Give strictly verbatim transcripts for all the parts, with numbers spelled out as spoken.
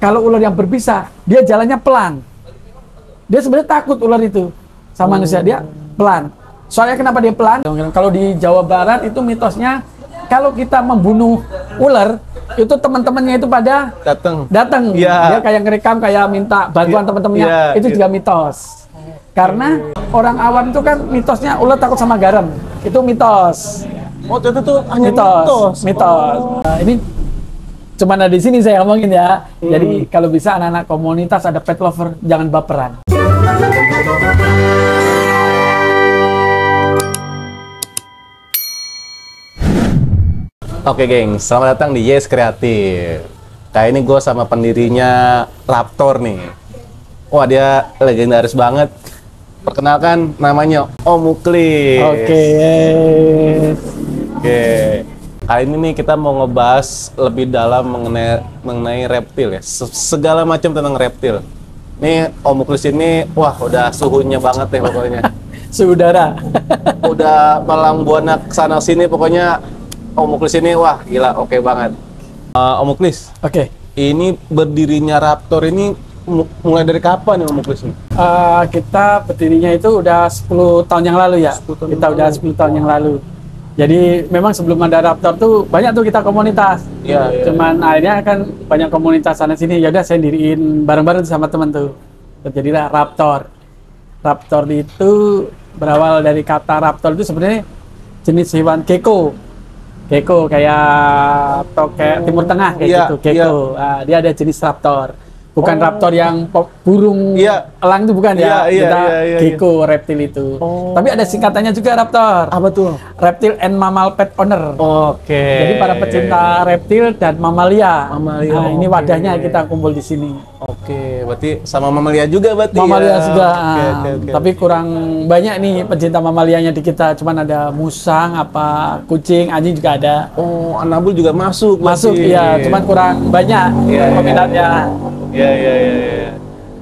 kalau ular yang berbisa, dia jalannya pelan. Dia sebenarnya takut ular itu sama manusia, dia pelan. Soalnya kenapa dia pelan? Kalau di Jawa Barat itu mitosnya, kalau kita membunuh ular, itu teman-temannya itu pada datang. Datang. Ya. Dia kayak ngerekam, kayak minta bantuan ya, teman-temannya. Ya, itu ya. Juga mitos. Karena orang awam itu kan mitosnya ular takut sama garam. Itu mitos. Oh, itu tuh hanya mitos. Mitos. mitos. Oh. Nah, ini cuma ada di sini saya ngomongin ya. Hmm. Jadi kalau bisa anak-anak komunitas ada pet lover, jangan baperan. Oke geng, selamat datang di Yes Kreatif. Kali ini gue sama pendirinya Raptor nih. Wah, dia legendaris banget. Perkenalkan, namanya Om Muklis. Oke. Oke. Kali ini nih kita mau ngebahas lebih dalam mengenai mengenai reptil ya. Segala macam tentang reptil. Nih Om Muklis ini, wah udah suhunya banget deh pokoknya. Suhu udara. Udah malang buana kesana sini pokoknya. Om Muklis ini, wah gila, oke okay banget. Uh, Om Muklis, oke. Okay. Ini berdirinya Raptor ini mulai dari kapan ya Om Muklis? Uh, kita berdirinya itu udah sepuluh tahun yang lalu ya. Kita udah sepuluh tahun yang lalu. Jadi memang sebelum ada Raptor tuh banyak tuh kita komunitas. Iya, iya. Cuman akhirnya kan banyak komunitas sana sini. Ya udah saya diriin bareng-bareng sama temen tuh. Jadilah Raptor. Raptor itu berawal dari kata Raptor itu sebenarnya jenis hewan gecko. Gecko kayak tokek Timur Tengah kayak iya, gitu, gecko. Iya. Nah, dia ada jenis raptor. Bukan oh. raptor yang burung iya. elang itu bukan iya, ya. Iya, kita iya, iya, gecko, reptil itu. Oh. Tapi ada singkatannya juga raptor. Apa tuh? Reptile and Mammal Pet Owner. Oke. Okay. Jadi para pecinta reptil dan mamalia. Mamalia. Nah, ini okay. wadahnya kita kumpul di sini. Oke, okay. Berarti sama mamalia juga berarti mamalia ya? juga. Okay, okay, okay. Tapi kurang banyak nih pecinta mamalianya di kita. Cuman ada musang, apa kucing, anjing juga ada. Oh, anabul juga masuk. Masuk, iya. Cuman kurang banyak yeah, peminatnya. Iya, iya, iya. Ya.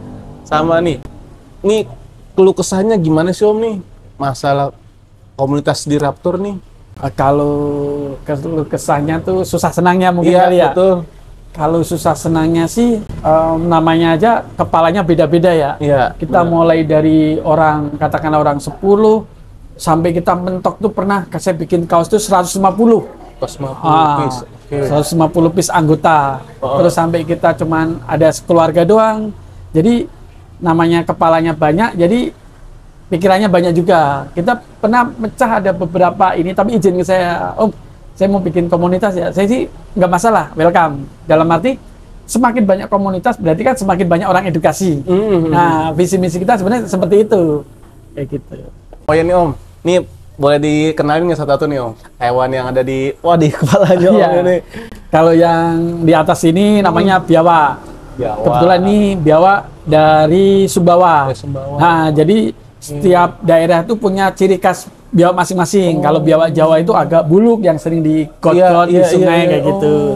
Sama nih. Nih, keluh kesahnya gimana sih Om nih? Masalah komunitas di Raptor nih. Uh, kalau keluh kesahnya tuh susah senangnya mungkin iya, kali ya. Betul. Kalau susah senangnya sih um, namanya aja kepalanya beda-beda ya. Iya. Kita bener. Mulai dari orang katakanlah orang sepuluh sampai kita mentok tuh pernah saya bikin kaos tuh seratus lima puluh. seratus lima puluh ah, piece. Okay. seratus lima puluh piece anggota. Oh. Terus sampai kita cuman ada sekeluarga doang. Jadi namanya kepalanya banyak, jadi pikirannya banyak juga. Kita pernah pecah ada beberapa ini, tapi izin ke saya, Om, saya mau bikin komunitas ya. Saya sih nggak masalah, welcome. Dalam arti semakin banyak komunitas berarti kan semakin banyak orang edukasi. Mm-hmm. Nah, visi misi kita sebenarnya seperti itu, kayak gitu. Oh ya nih Om, nih boleh dikenalin nggak satu-satu nih Om? Hewan yang ada di, wah di kepalanya Om ya. Ini. Kalau yang di atas ini namanya hmm. biawa. biawa. Kebetulan nih biawa dari Sumbawa. Dari Sumbawa. Nah, jadi setiap hmm. daerah itu punya ciri khas biawa masing-masing. Oh. Kalau biawa Jawa itu agak buluk yang sering di got-got iya, di iya, sungai iya, kayak iya. gitu. Oh.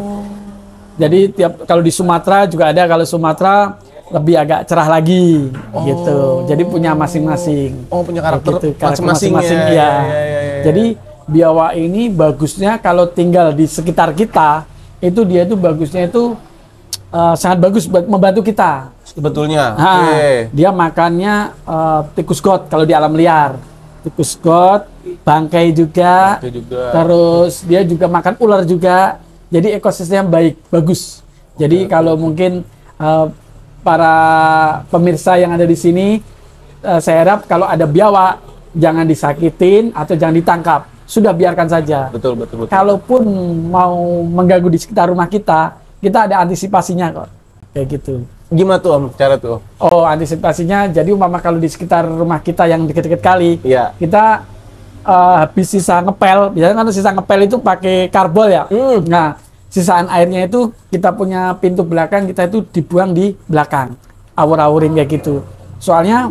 Jadi tiap kalau di Sumatera juga ada, kalau Sumatera lebih agak cerah lagi oh. gitu. Jadi punya masing-masing. Oh, punya karakter gitu. masing-masing ya. ya. Ya, ya, ya, ya. Jadi biawa ini bagusnya kalau tinggal di sekitar kita, itu dia itu bagusnya itu uh, sangat bagus buat membantu kita. Sebetulnya. Nah, okay. Dia makannya uh, tikus got kalau di alam liar. Tikus got, bangkai juga. Bangkai juga. Terus dia juga makan ular juga. Jadi ekosistem baik, bagus. Jadi okay. kalau mungkin uh, para pemirsa yang ada di sini, uh, saya harap kalau ada biawa jangan disakitin atau jangan ditangkap, sudah biarkan saja. Betul, betul, betul. Kalaupun mau mengganggu di sekitar rumah kita, kita ada antisipasinya kok, kayak gitu. Gimana tuh Om, cara tuh? Oh, antisipasinya, jadi umpama kalau di sekitar rumah kita yang deket-deket kali, iya. kita uh, habis sisa ngepel, biasanya kan sisa ngepel itu pakai karbol ya. Mm. Nah, sisaan airnya itu kita punya pintu belakang, kita itu dibuang di belakang, awur-awurin kayak gitu. Soalnya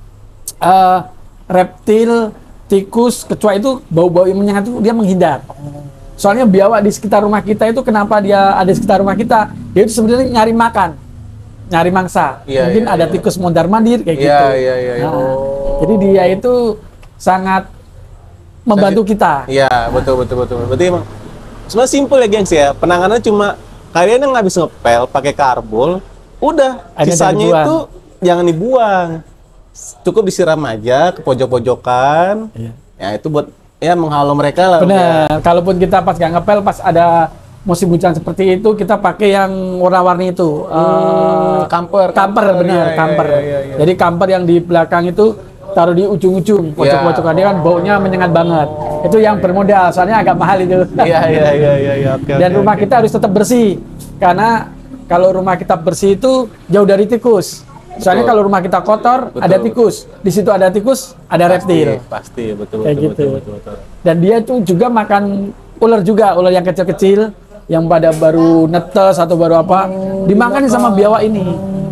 uh, reptil, tikus, kecoa itu bau-bau yang menyengat itu dia menghindar. Soalnya biawak di sekitar rumah kita itu kenapa dia ada di sekitar rumah kita? Dia itu sebenarnya nyari makan, nyari mangsa. Iya, Mungkin iya, ada iya. tikus mondar mandir kayak iya, gitu. Iya, iya, iya. Nah, oh. Jadi dia itu sangat membantu kita. Iya, betul, betul, betul. Berarti emang sebenarnya simpel ya gengs ya. Penanganannya cuma kalian yang habis ngepel pakai karbol, Udah, Airnya sisanya jangan itu jangan dibuang. Cukup disiram aja ke pojok-pojokan. Iya. Ya itu buat ya menghalau mereka lah. Bener. Kalaupun kita pas nggak ngepel, pas ada musim hujan seperti itu, kita pakai yang warna-warni itu. Hmm, Eh, kamper, kamper, bener, iya, kamper. iya, iya, iya. Jadi kamper yang di belakang itu taruh di ujung-ujung, pojok-pojokan dia kan baunya menyengat banget. Itu yang bermodal, soalnya agak mahal itu. Iya iya iya iya iya. Oke. Dan oke, rumah oke. kita harus tetap bersih, karena kalau rumah kita bersih itu jauh dari tikus. Soalnya Betul. kalau rumah kita kotor, Betul, ada tikus. Di situ ada tikus, ada reptil. Pasti, betul Kayak betul, gitu. betul betul betul. Dan dia tuh juga makan ular juga, ular yang kecil-kecil, yang pada baru netes atau baru apa, dimakan sama biawak ini.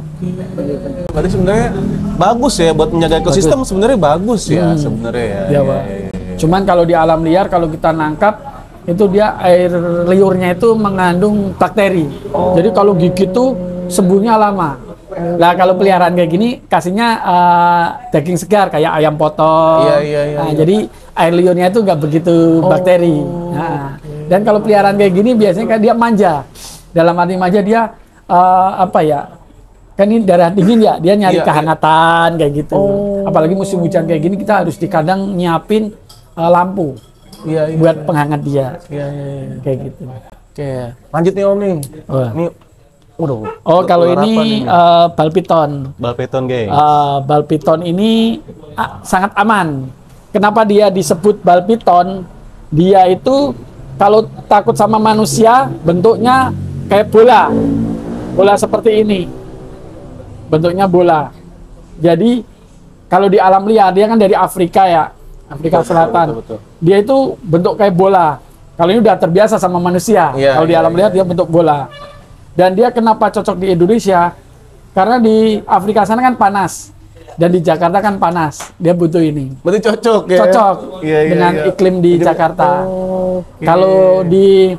Berarti sebenarnya bagus ya buat menjaga ekosistem, sebenarnya bagus ya sebenarnya ya. Biawak. Iya, iya, iya. Cuman kalau di alam liar, kalau kita nangkap, itu dia air liurnya itu mengandung bakteri. Jadi kalau gigit tuh sembuhnya lama. Nah kalau peliharaan kayak gini, kasihnya eh, daging segar kayak ayam potong. Iya, iya, iya, Nah, iya. jadi air liurnya itu nggak begitu bakteri. Nah, dan kalau peliharaan kayak gini biasanya kan dia manja. Dalam arti manja dia eh, apa ya? Kan ini darah dingin ya, dia nyari Iya, kehangatan kayak gitu. Apalagi musim hujan kayak gini, kita harus di kandang nyiapin eh, lampu Iya iya. buat penghangat dia. Iya iya. iya. Kayak gitu. Oke, lanjut nih Om nih. Wah. Ini udah. Oh, kalau ini eh, bal piton. bal python, geng. Eh, bal piton ini ah, sangat aman. Kenapa dia disebut bal piton? Dia itu kalau takut sama manusia, bentuknya kayak bola. Bola seperti ini. Bentuknya bola. Jadi kalau di alam liar, dia kan dari Afrika ya, Afrika Selatan. betul, betul. Dia itu bentuk kayak bola. Kalau ini udah terbiasa sama manusia. Iya, Kalau di iya, alam liar dia bentuk bola. Dan dia kenapa cocok di Indonesia? Karena di Afrika sana kan panas. Dan di Jakarta kan panas. Dia butuh ini. Berarti cocok ya. Cocok Iya, iya, dengan iya. iklim di Jadi- Jakarta. Oh, oke. Kalau di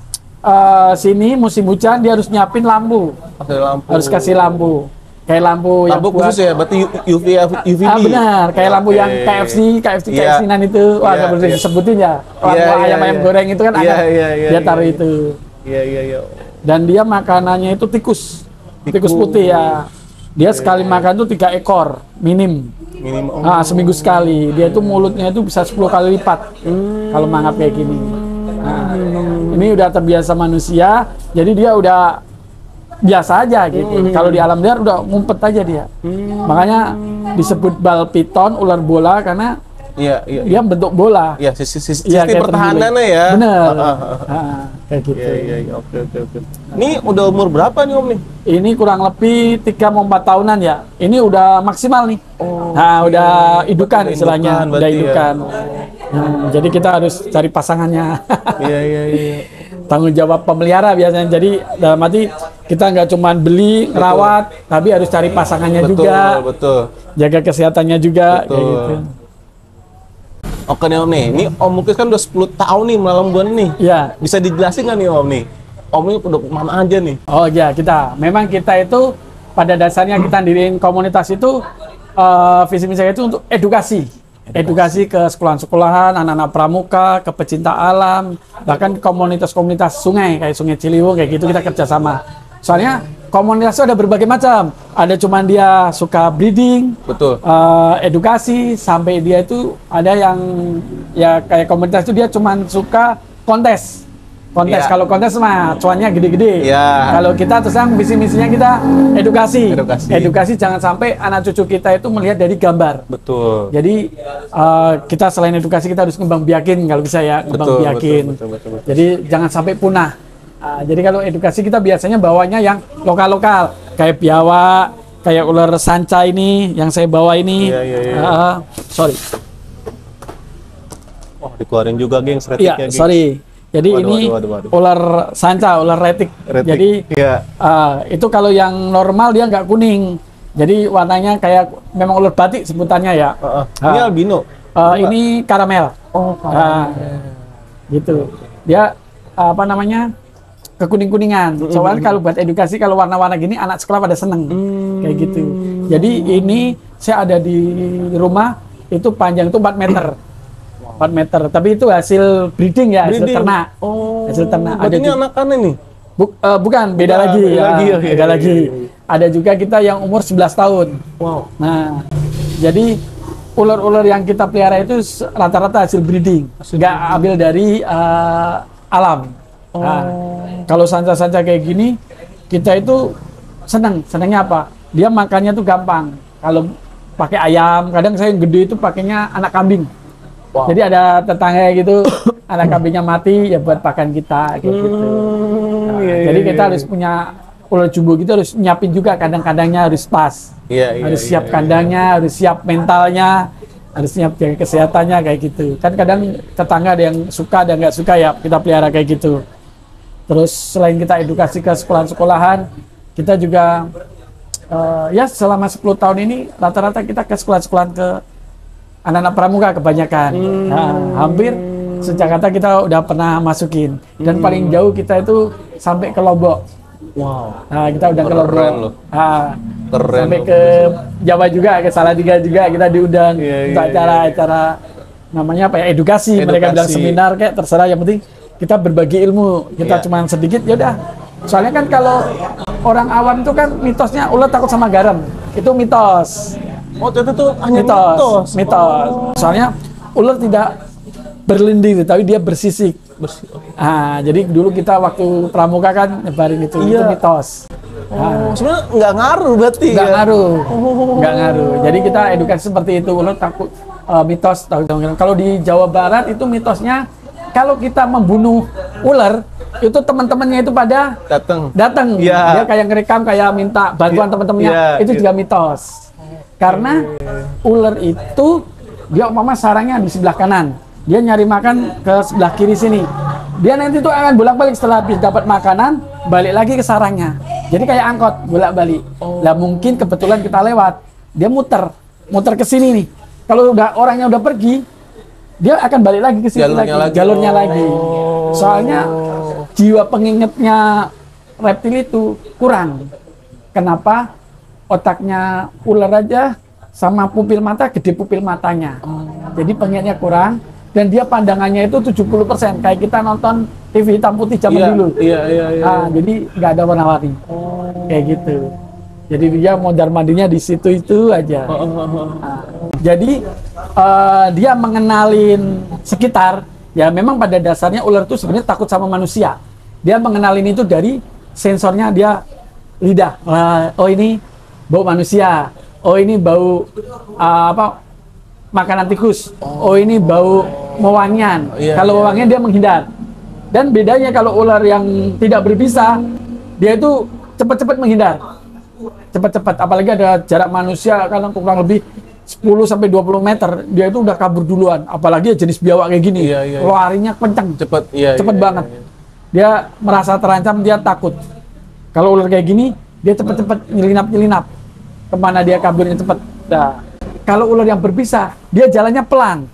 eh, sini musim hujan dia harus nyiapin lampu. Pakai lampu. Harus kasih lampu. Kayak lampu, yang lampu buat khusus ya, berarti U V U V B. Ah benar, kayak lampu Oke. yang K F C, K F C, Iya. K F C nan itu, wah Iya, nggak boleh iya. disebutin ya. Lampu Iya, iya, ayam-ayam iya. goreng itu kan Iya, ada, iya, iya, dia taruh iya. itu. Iya iya iya. Dan dia makanannya itu tikus, tikus, Tikus. putih ya. Dia sekali makan tuh tiga ekor, minim. Minim. Oh. Ah, seminggu sekali. Dia itu mulutnya itu bisa sepuluh kali lipat kalau mangap kayak gini. Nah, ini udah terbiasa manusia, jadi dia udah biasa aja gitu. Kalau di alam liar udah ngumpet aja dia. Makanya disebut bal piton, ular bola, karena Iya iya. dia bentuk bola. Iya, sisi, sisi, Iya, sistem kayak pertahanannya tergiling. ya. Bener. Ah, ah, ah. Ah, kayak gitu. Iya iya iya. Oke oke oke. Ini udah umur berapa nih Om nih? Ini kurang lebih tiga sampai empat tahunan ya. Ini udah maksimal nih. Nah, udah indukan Udah istilahnya, indukan udah berarti ya. indukan. Hmm, jadi kita harus cari pasangannya. Iya iya iya. Tanggung jawab pemelihara biasanya. Jadi dalam arti kita nggak cuma beli, rawat, tapi harus cari pasangannya Betul juga, betul. jaga kesehatannya juga, Betul. kayak gitu. Oke nih Om nih, ini Om Muklis kan udah sepuluh tahun nih melalang buana nih. Ya. Bisa dijelasin nggak nih Om nih? Om ini udah mana aja nih? Oh ya, kita memang kita itu pada dasarnya kita diriin komunitas itu eh, visi misi itu untuk edukasi. Edukasi ke sekolahan-sekolahan, anak-anak pramuka, ke pecinta alam, bahkan komunitas-komunitas sungai kayak Sungai Ciliwung kayak gitu kita kerjasama. Soalnya komunitas itu ada berbagai macam. Ada cuman dia suka breeding, Betul. eh, edukasi, sampai dia itu ada yang ya kayak komunitas itu dia cuman suka kontes. Kontes, Iya. kalau kontes mah cuannya gede-gede. Iya. Kalau kita terus terang visi misinya kita edukasi. Edukasi. Edukasi jangan sampai anak cucu kita itu melihat dari gambar. Betul. Jadi eh, kita selain edukasi kita harus ngembang biakin kalau bisa ya, ngembang Betul, biakin. betul, betul, betul, betul. Jadi jangan sampai punah. Ah, jadi kalau edukasi kita biasanya bawanya yang lokal-lokal, kayak biawak, kayak ular sanca ini yang saya bawa ini. Iya, iya, iya. Ah, sorry. Wah, dikeluarin juga geng Iya, retiknya, geng. sorry. Jadi Waduh, ini waduh, waduh, waduh. ular sanca, ular retik. Retik. Jadi Iya. ah, itu kalau yang normal dia nggak kuning. Jadi warnanya kayak memang ular batik sebutannya ya. Heeh. Ini Ah. albino. Eh, ini karamel. Oh, Ah, gitu. Dia apa namanya? Kekuning-kuningan. Soalnya kalau buat edukasi kalau warna-warna gini anak sekolah pada seneng. Kayak gitu. Jadi ini saya ada di rumah itu panjang itu empat meter. empat meter. Tapi itu hasil breeding ya, hasil Breeding. ternak. Oh. Hasil ternak. Berarti Ada ini di- anakannya nih. Bu- eh, bukan, beda Bukan, lagi. beda ya, lagi, oh, iya, beda iya, lagi. iya, iya. ada juga kita yang umur sebelas tahun. Wow. Nah, jadi ular-ular yang kita pelihara itu s- rata-rata hasil breeding, nggak ambil dari uh, alam. Nah, kalau sanca-sanca kayak gini, kita itu seneng. Senengnya apa? Dia makannya tuh gampang. Kalau pakai ayam, kadang saya yang gede itu pakainya anak kambing. Wow. Jadi ada tetangga gitu, anak kambingnya mati ya buat pakan kita kayak gitu. Nah, iya, jadi iya, kita iya. harus punya ular jumbo gitu, harus nyiapin juga kandang-kandangnya harus pas. Iya, iya, harus iya, siap iya. kandangnya, harus siap mentalnya, harus siap jaga kesehatannya kayak gitu. Kan kadang tetangga ada yang suka, ada yang nggak suka ya kita pelihara kayak gitu. Terus selain kita edukasi ke sekolahan-sekolahan, kita juga eh, ya selama sepuluh tahun ini rata-rata kita ke sekolah-sekolahan ke anak-anak pramuka kebanyakan. Nah, hampir se-Jakarta kita udah pernah masukin. Dan paling jauh kita itu sampai ke Lombok. Wow. Nah, kita udah ke Keren Lombok. loh. Nah, Keren sampai loh. ke Jawa juga, ke Salatiga juga kita diundang Iya, untuk iya, acara-acara namanya apa ya, edukasi. Mereka Edukasi. bilang seminar kayak terserah, yang penting kita berbagi ilmu. Kita Iya. cuma sedikit ya udah. Soalnya kan kalau orang awam itu kan mitosnya ular takut sama garam. Itu mitos. Oh, itu tuh hanya Mitos. mitos. Mitos. Soalnya ular tidak berlinding tapi dia bersisik. Bersih. Ah, jadi dulu kita waktu pramuka kan nyebarin itu, itu Iya. mitos. Oh, sebenarnya nggak ngaruh berarti Nggak ya? ngaruh, nggak ngaruh. Jadi kita edukasi seperti itu, ular takut eh, mitos. Takut sama garam. Kalau di Jawa Barat itu mitosnya kalau kita membunuh ular itu teman-temannya itu pada Datang. datang. Iya. Dia kayak ngerekam, kayak minta bantuan Iya, teman-temannya. iya, Itu iya. juga mitos. Karena ular itu dia umpama sarangnya di sebelah kanan, dia nyari makan ke sebelah kiri sini. Dia nanti tuh akan bolak-balik setelah habis dapat makanan, balik lagi ke sarangnya. Jadi kayak angkot bolak-balik. Lah mungkin kebetulan kita lewat, dia muter, muter ke sini nih. Kalau udah orangnya udah pergi, dia akan balik lagi ke sini Jalurnya lagi, lagi. jalurnya Oh. lagi. Soalnya jiwa pengingatnya reptil itu kurang. Kenapa? Otaknya ular aja sama pupil mata gede pupil matanya. Jadi pengingatnya kurang dan dia pandangannya itu tujuh puluh persen kayak kita nonton T V hitam putih zaman Iya, dulu. iya, iya, iya. Ah, jadi nggak ada warna-warni. Kayak gitu. Jadi dia mondar mandirnya di situ itu aja. Oh, oh, oh. Nah, jadi eh, dia mengenalin sekitar. Ya memang pada dasarnya ular itu sebenarnya takut sama manusia. Dia mengenalin itu dari sensornya dia lidah. Wah, oh ini bau manusia. Oh ini bau eh, apa makanan tikus. Oh ini bau mewangian. Iya, Kalau iya. mewangian dia menghindar. Dan bedanya kalau ular yang tidak berbisa, dia itu cepat-cepat menghindar. Cepat-cepat, apalagi ada jarak manusia kan kurang lebih sepuluh sampai dua puluh meter, dia itu udah kabur duluan. Apalagi jenis biawak kayak gini, Iya, iya, iya. larinya kenceng, Cepet, iya. cepet iya, banget. iya, iya. Dia merasa terancam, dia takut. Kalau ular kayak gini, dia cepet-cepet nyelinap-nyelinap. Kemana dia kaburnya cepet. Nah, kalau ular yang berbisa, dia jalannya pelan.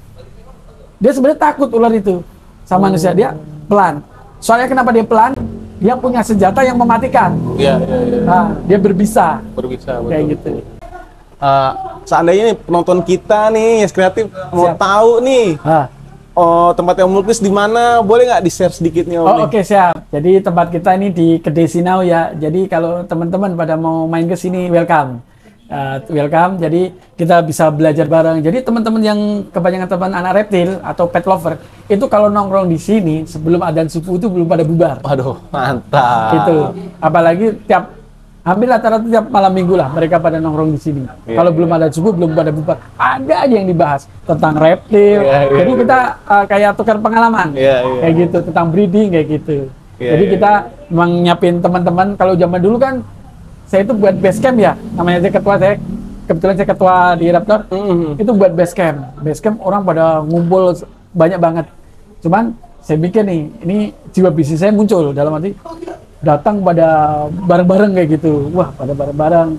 Dia sebenarnya takut ular itu sama manusia, dia pelan. Soalnya kenapa dia pelan? Dia punya senjata yang mematikan. Iya, iya, iya. Nah, dia berbisa Berbisa, betul. kayak gitu. Eh, seandainya nih penonton kita nih, Yes Kreatif mau Siap. tahu nih, Ah. oh tempatnya Om Lukis di mana? Boleh nggak di-share sedikit nih Om? Oh nih? oke siap. Jadi tempat kita ini di Kedai Sinau ya. Jadi kalau teman-teman pada mau main ke sini welcome. Uh, welcome. Jadi kita bisa belajar bareng. Jadi teman-teman yang kebanyakan teman anak reptil atau pet lover itu kalau nongkrong di sini sebelum adzan subuh itu belum pada bubar. Waduh, mantap. Itu. Apalagi tiap hampir rata-rata tiap malam minggu lah mereka pada nongkrong di sini. Iya, Kalau belum ada subuh belum pada bubar. Ada aja yang dibahas tentang reptil. Iya, iya, Jadi iya. kita uh, kayak tukar pengalaman. Iya, iya. Kayak gitu tentang breeding kayak gitu. Iya, Jadi iya, kita memang nyiapin teman-teman. Kalau zaman dulu kan saya itu buat base camp ya. Namanya saya ketua saya. Kebetulan saya ketua di Raptor. Mhm. Itu buat base camp. Base camp orang pada ngumpul banyak banget. Cuman saya pikir nih, ini jiwa bisnis saya muncul dalam arti datang pada bareng-bareng kayak gitu. Wah, pada bareng-bareng.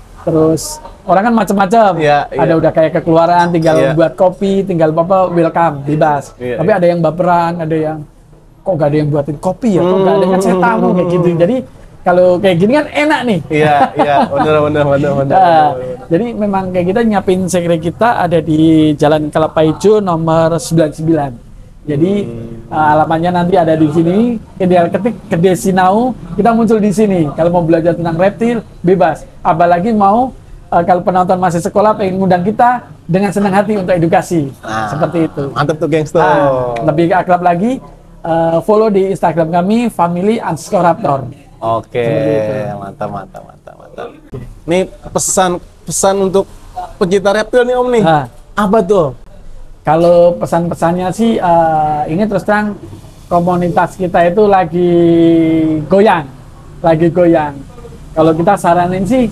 Terus orang kan macam-macam. Iya, iya. Ada udah kayak kekeluaran, tinggal Iya. buat kopi, tinggal apa welcome, bebas. Iya, Tapi iya. ada yang baperan, ada yang kok gak ada yang buatin kopi ya, kok gak ada kan saya tamu kayak gitu. Jadi kalau kayak gini kan enak nih. Iya, iya, benar, benar, benar, benar. Nah, jadi memang kayak kita nyiapin sekre kita ada di Jalan Kelapa Hijau nomor sembilan puluh sembilan. Jadi hmm. uh, alamatnya nanti ada di sini. Tinggal ketik Gede Sinau, kita muncul di sini. Kalau mau belajar tentang reptil, bebas. Apalagi mau uh, kalau penonton masih sekolah pengen ngundang kita dengan senang hati untuk edukasi. Nah, seperti itu. Mantap tuh gangster. Nah, lebih akrab lagi, uh, follow di Instagram kami family underscore raptor. Oke, mantap, mantap, mantap, mantap. Nih pesan pesan untuk pecinta reptil nih Om nih. Nah, apa tuh? Kalau pesan-pesannya sih, uh, ini terus terang komunitas kita itu lagi goyang, lagi goyang. Kalau kita saranin sih,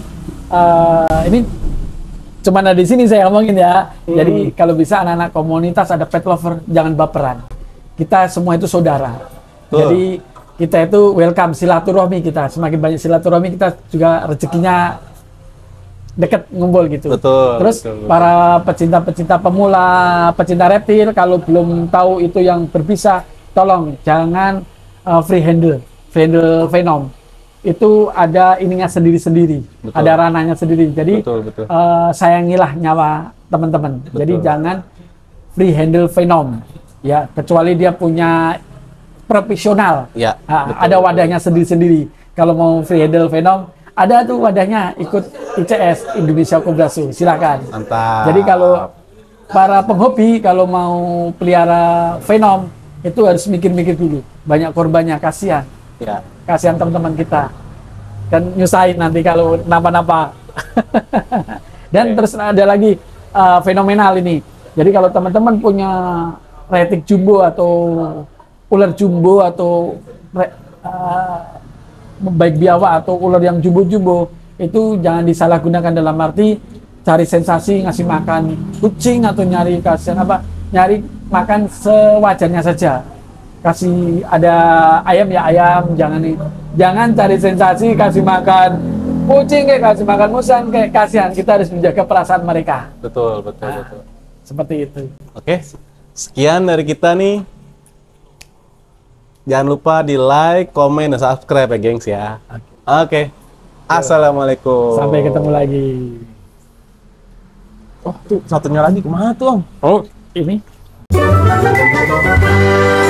uh, ini cuma ada di sini saya ngomongin ya. Hmm. Jadi kalau bisa anak-anak komunitas ada pet lover, jangan baperan. Kita semua itu saudara. Tuh. Jadi kita itu welcome, silaturahmi kita. Semakin banyak silaturahmi kita juga rezekinya deket ngumpul gitu. Betul. Terus betul, betul. para pecinta-pecinta pemula, pecinta reptil, kalau belum tahu itu yang berbisa, tolong jangan uh, free handle, free handle venom. Itu ada ininya sendiri-sendiri, ada ranahnya sendiri. Jadi betul, betul. Uh, sayangilah nyawa teman-teman. Jadi jangan free handle venom, ya kecuali dia punya profesional. Ya. Uh, betul, ada wadahnya sendiri-sendiri. Kalau mau free handle venom, ada tuh wadahnya, ikut I C S Indonesia Cobra Zoo, silakan. Mantap. Jadi kalau para penghobi kalau mau pelihara venom itu harus mikir-mikir dulu, banyak korbannya, kasihan. Ya. Kasihan teman-teman kita, kan nyusahin nanti kalau napa-napa. Dan okay. Terus ada lagi uh, fenomenal ini. Jadi kalau teman-teman punya retik jumbo atau ular jumbo atau uh, baik biawak atau ular yang jumbo-jumbo, itu jangan disalahgunakan dalam arti cari sensasi ngasih makan kucing atau nyari kasihan apa nyari makan sewajarnya saja. Kasih ada ayam ya ayam, jangan jangan cari sensasi kasih makan kucing kayak kasih makan musang kayak kasihan. Kita harus menjaga perasaan mereka. Betul, betul, nah, betul. Seperti itu. Oke, sekian dari kita nih. Jangan lupa di like, komen, dan subscribe ya gengs ya. Oke. Okay. Assalamualaikum. Sampai ketemu lagi. Oh tuh satunya lagi kemana tuh Om? Oh ini.